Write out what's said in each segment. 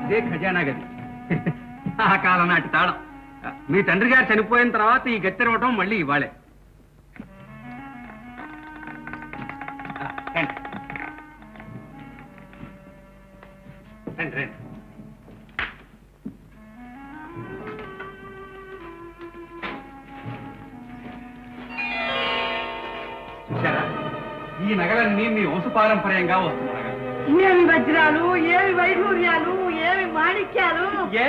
ఇదే ఖజానా గది. ఆ కాలం నాటి తాళం. మీ తండ్రి గారు చనిపోయిన తర్వాత ఈ గది తెరవటం మళ్ళీ ఇవ్వాలే. రండి. చూసారా, ఈ నగలన్నీ మీ వంశపారంపర్యంగా వస్తున్నాయి. ఏమి వజ్రాలు, ఏమి వైఢూర్యాలు, ఏమి మాణిక్యాలు.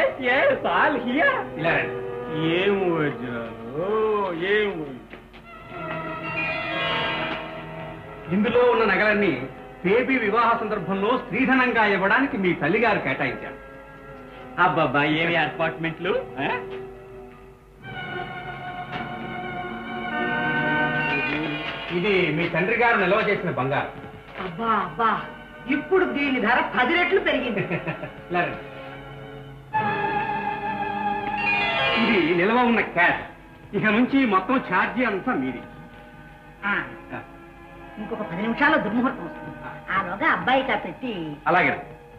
ఇలా రండి. ఏమి వజ్రాలు, ఏమి ఇందులో ఉన్న నగలన్నీ బేబీ వివాహ సందర్భంలో స్త్రీధనంగా ఇవ్వడానికి మీ తల్లిగారు కేటాయించారు. అబ్బాబ్బా, ఏమి అపార్ట్మెంట్లు. ఇది మీ తండ్రి గారు నిల్వ చేసిన బంగారం. అబ్బా అబ్బా, ఇప్పుడు దీని ధర 10 రెట్లు పెరిగింది. ఇది నిల్వ ఉన్న క్యాష్. ఇక నుంచి మొత్తం ఛార్జీ అంతా మీది. ఇంకొక 10 నిమిషాల్లో దుర్ముహూర్తం వస్తుంది. ఆలోగా అబ్బాయిగా పెట్టి. అలాగే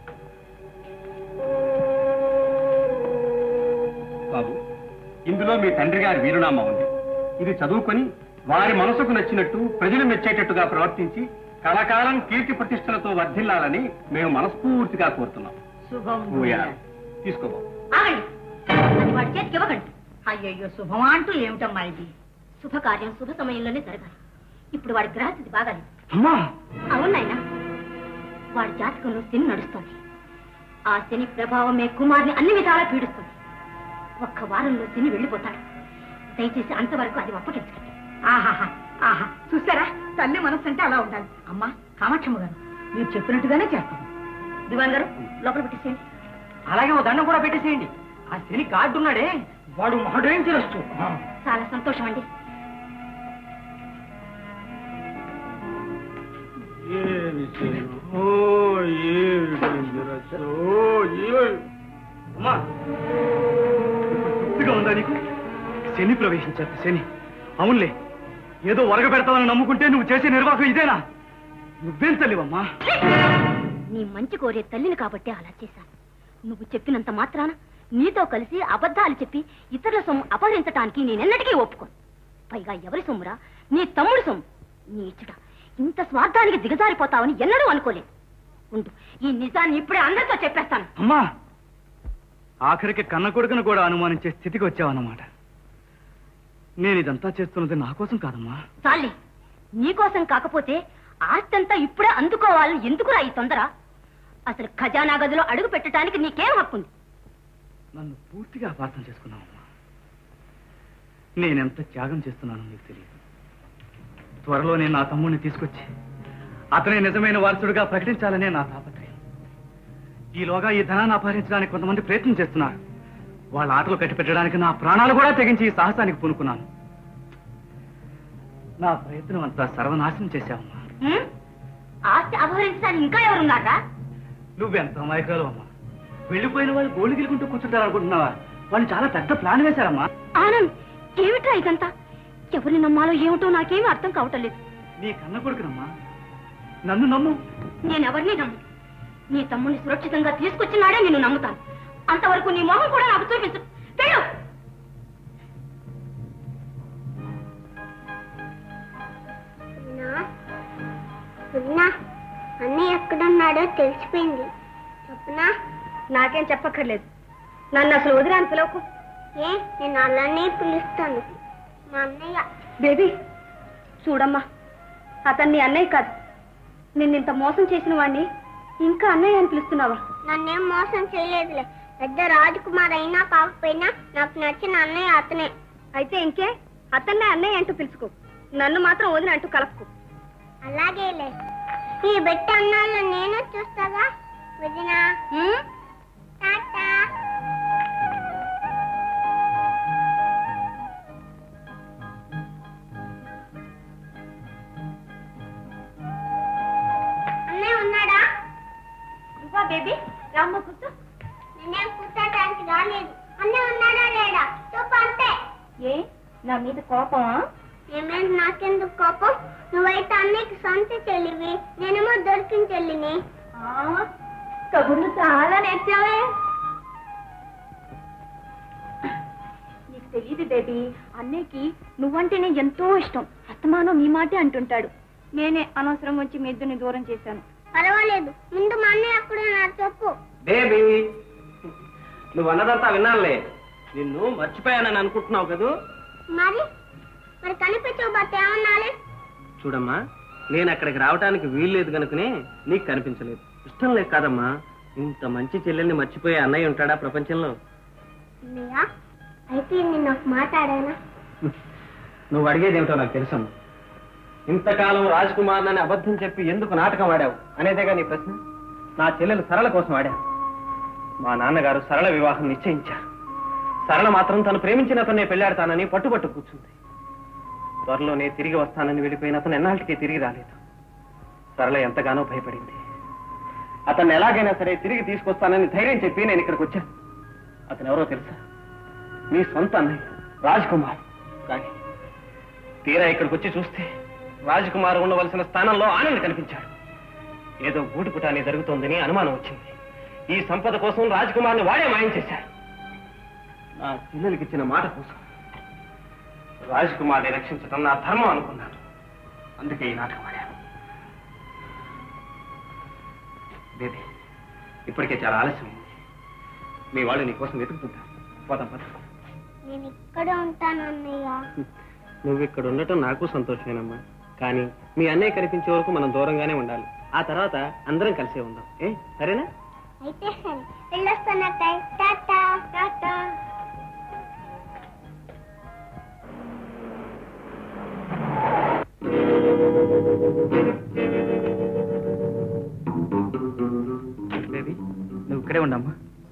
బాబు, ఇందులో మీ తండ్రి గారి వీరునామా ఉంది. ఇది చదువుకొని వారి మనసుకు నచ్చినట్టు, ప్రజలు మెచ్చేటట్టుగా ప్రవర్తించి కలకాలం కీర్తి ప్రతిష్టలతో వర్ధిల్లాలని మేము మనస్ఫూర్తిగా కోరుతున్నాం. శుభం. తీసుకోబో. వాడి చేతికి ఇవ్వకండి. అయ్యయ్యో, శుభమా అంటూ ఏమిటమ్మా ఇది? శుభకార్యం శుభ సమయంలోనే జరగాలి. ఇప్పుడు వాడి గ్రహస్థితి బాగాలి. అవునాయనా, వాడి జాతకంలో శని నడుస్తుంది. ఆ శని ప్రభావమే కుమార్ని అన్ని విధాలా పీడిస్తుంది. ఒక్క వారంలో శని వెళ్ళిపోతాడు. దయచేసి అంతవరకు అది అప్పగించకండి. ఆహాహా ఆహా, చూసారా, తల్లి మనస్సు అంటే అలా ఉండాలి. అమ్మా కామాక్షమ్మ గారు, మీరు చెప్పినట్టుగానే చేస్తాను. దివాన్ గారు, లోపల పెట్టేసేయండి. అలాగే ఓ దండం కూడా పెట్టేసేయండి. ఆ శని గాడ్డు ఉన్నాడే, వాడు మహడేం తెలుస్తూ. చాలా సంతోషం అండి. ఉందా నీకు? శని ప్రవేశించారు. శని అవునులే, ఏదో వరగ పెడతావని నమ్ముకుంటే నువ్వు చేసే నిర్వాహం ఇదేనా? నువ్వేం తల్లివమ్మా? నీ మంచి కోరే తల్లిని కాబట్టి అలా చేశాను. నువ్వు చెప్పినంత మాత్రాన నీతో కలిసి అబద్ధాలు చెప్పి ఇతరుల సొమ్ము అపహరించటానికి నేనెన్నటికీ ఒప్పుకోను. పైగా ఎవరి సొమ్మురా? నీ తమ్ముడు సొమ్ము. నీచుడా, ఇంత స్వార్థానికి దిగజారిపోతావని ఎన్నడూ అనుకోలేదు. ఉండు, ఈ నిజాన్ని ఇప్పుడే అందరితో చెప్పేస్తాను. అమ్మా, ఆఖరికి కన్న కొడుకును కూడా అనుమానించే స్థితికి వచ్చావన్నమాట. నేను ఇదంతా చేస్తున్నది నా కోసం కాదమ్మా. చాలే, నీకోసం కాకపోతే ఆస్తంతా ఇప్పుడే అందుకోవాలని ఎందుకురా ఈ తొందర? అసలు ఖజానా గదిలో అడుగు పెట్టడానికి నీకేం హక్కుంది? నన్ను పూర్తిగా అపార్థం చేసుకున్నావమ్మా. నేనెంత త్యాగం చేస్తున్నానో నీకు తెలియదు. త్వరలో నేను నా తమ్ముడిని తీసుకొచ్చి అతనే నిజమైన వారసుడిగా ప్రకటించాలనే నా తాపత్రయం. ఈలోగా ఈ ధనాన్ని అపహరించడానికి కొంతమంది ప్రయత్నం చేస్తున్నారు. వాళ్ళ ఆటలు కట్టిపెట్టడానికి నా ప్రాణాలు కూడా తెగించి ఈ సాహసానికి పూనుకున్నాను. నా ప్రయత్నం అంతా సర్వనాశనం చేశావమ్మా. ఆస్తి అపహరించడానికి ఇంకా ఎవరున్నారా? నువ్వెంత అమాయకురాలు అమ్మా. వెళ్ళిపోయిన వాళ్ళు గోళ్ళు గిలుకుంటూ కూర్చుంటారనుకుంటున్నావా? వాళ్ళు చాలా పెద్ద ప్లాన్ వేశారమ్మా. ఆనంద్, ఏమిట్రా ఇదంతా? ఎవరిని నమ్మాలో ఏమిటో నాకేమీ అర్థం కావటం లేదు. నీ కన్న కొడుకునమ్మా, నన్ను నమ్ము. నేనెవరిని నమ్ము. నీ తమ్ముడిని సురక్షితంగా తీసుకొచ్చినాడే నిన్ను నమ్ముతాను. అంతవరకు నీ మొహం కూడా నాకు చూపించు. వెళ్ళు. అన్నీ ఎక్కడున్నాడో తెలిసిపోయింది. చెప్పనా? నాకేం చెప్పక్కర్లేదు. నన్ను అసలు వదిలాను పిలవకు. ఏ, నేను అలానే పిలుస్తాను. మా అన్నయ్య. బేబీ చూడమ్మా, అతన్ని అన్నయ్య కాదు, నిన్నింత మోసం చేసిన వాడిని ఇంకా అన్నయ్య అని పిలుస్తున్నావా? నన్నేం మోసం చేయలేదులే. పెద్ద రాజకుమార్ అయినా కాకపోయినా నాకు నచ్చిన అన్నయ్య అతనే. అయితే ఇంకే, అతన్నే అన్నయ్య అంటూ పిలుచుకో. నన్ను మాత్రం వదిన అంటూ కలపకు. అలాగేలే. ఈ బెట్ట అన్నాళ్ళు నేను చూస్తాగా వదినా. టాటా. అన్నయ్య ఉన్నాడా? ఇవ్వా బేబీ, రామ్మ కూర్చో. నేనేం కూర్చోటానికి రాలేదు. అన్నయ్య ఉన్నాడా లేడా చూపు అంతే. ఏ, నా మీద కోపమా? ఏమేంటి నాకెందుకు కోపం? నువ్వైతే అన్నయ్యకి సొంత చెల్లివి, నేనేమో దొరికిన చెల్లిని. కబుర్లు చాలా నేర్చావే. తెలియదు బేబీ. అన్నయ్యకి నువ్వంటేనే ఎంతో ఇష్టం. అస్తమానం నీ మాటే అంటుంటాడు. నేనే అనవసరం వచ్చి మీ ఇద్దరిని దూరం చేశాను. పర్వాలేదు, ముందు మా అన్నయ్య అక్కడున్నారు చెప్పు. బేబీ నువ్వు అన్నదంతా విన్నానులే. నిన్ను మర్చిపోయానని అనుకుంటున్నావు కదూ? మరి మరి కనిపించకపోతే ఏమన్నాలి? చూడమ్మా, నేను అక్కడికి రావడానికి వీల్లేదు కనుకనే నీకు కనిపించలేదు. ఇష్టం లేదు కాదమ్మా. ఇంత మంచి చెల్లెల్ని మర్చిపోయే అన్నయ్య ఉంటాడా ప్రపంచంలో? అన్నయ్య అయితే నేను ఒక మాట్లాడానా? నువ్వు అడిగేదేమిటో నాకు తెలుసమ్మా. ఇంతకాలం రాజ్కుమార్ అని అబద్ధం చెప్పి ఎందుకు నాటకం ఆడావు అనేదేగా నీ ప్రశ్న. నా చెల్లెలు సరళ కోసం ఆడావు. మా నాన్నగారు సరళ వివాహం నిశ్చయించారు. సరళ మాత్రం తను ప్రేమించిన అతన్నే పెళ్లాడతానని పట్టుబట్టు కూర్చుంది. త్వరలోనే తిరిగి వస్తానని వెళ్ళిపోయిన అతను ఎన్నాళ్ళకి తిరిగి రాలేదు. సరళ ఎంతగానో భయపడింది. అతన్ని ఎలాగైనా సరే తిరిగి తీసుకొస్తానని ధైర్యం చెప్పి నేను ఇక్కడికి వచ్చాను. అతను ఎవరో తెలుసా? మీ సొంత అన్నయ్య రాజ్కుమార్. కానీ తీరా ఇక్కడికి వచ్చి చూస్తే రాజ్కుమార్ ఉండవలసిన స్థానంలో ఆనంద్ కనిపించాడు. ఏదో గూటుపుటాన్ని జరుగుతోందని అనుమానం వచ్చింది. ఈ సంపద కోసం రాజ్కుమార్ని వాడే మాయం చేశాడు. నా పిల్లలకి ఇచ్చిన మాట కోసం రాజ్కుమార్ని రక్షించడం నా ధర్మం అనుకున్నాను. అందుకే ఈ నాటకం ఆడాను. బేబీ ఇప్పటికే చాలా ఆలస్యమైంది. మీ వాళ్ళు నీ కోసం వెతుకుతుంటారు. పోదాం పద. నేను ఇక్కడే ఉంటాను అన్నయ్య. నువ్వు ఇక్కడ ఉండటం నాకు సంతోషమేనమ్మా. కానీ మీ అన్నయ్య కనిపించే వరకు మనం దూరంగానే ఉండాలి. ఆ తర్వాత అందరం కలిసే ఉందాం. సరేనా? అయితే సరే, వెళ్ళొస్తానక్కయ్య. టాటా టాటా. బేబీ నువ్వు ఇక్కడే ఉండమ్మా.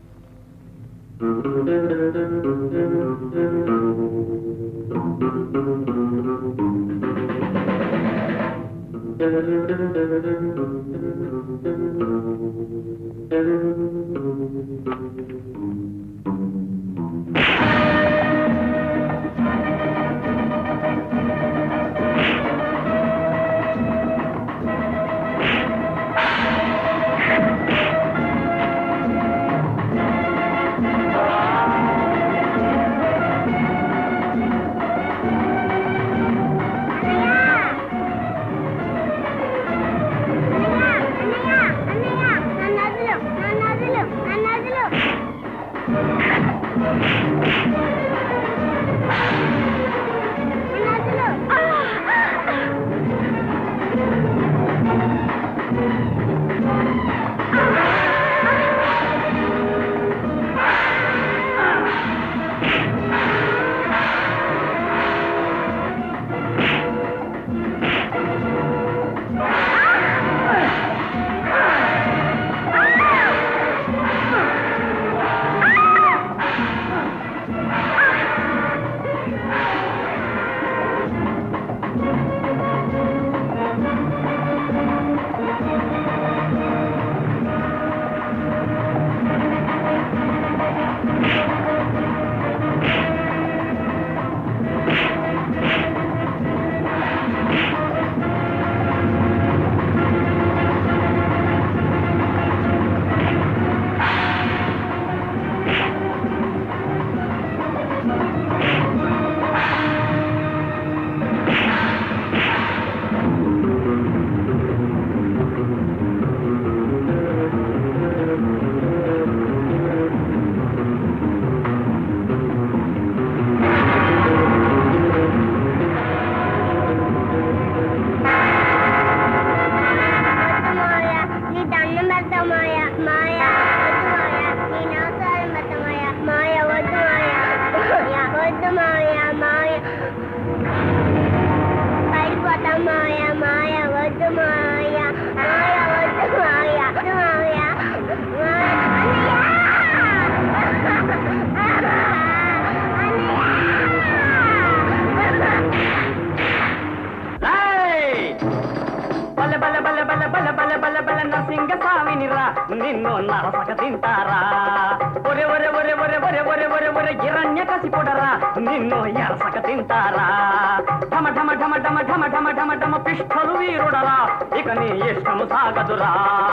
నిన్ను నరసక తింటారా? ఒరే ఒరే ఒరే ఒరే ఒరే ఒరే ఒరే ఒరే గిరణ్య కసిపుడరా, నిన్ను ఎరసక తింటారా? ఢమ ఢమ ఢమ ఢమ ఢమ ఢమ ఢమ ఢమ పిష్టలు వీరుడరా, ఇక నీ ఇష్టము సాగదురా.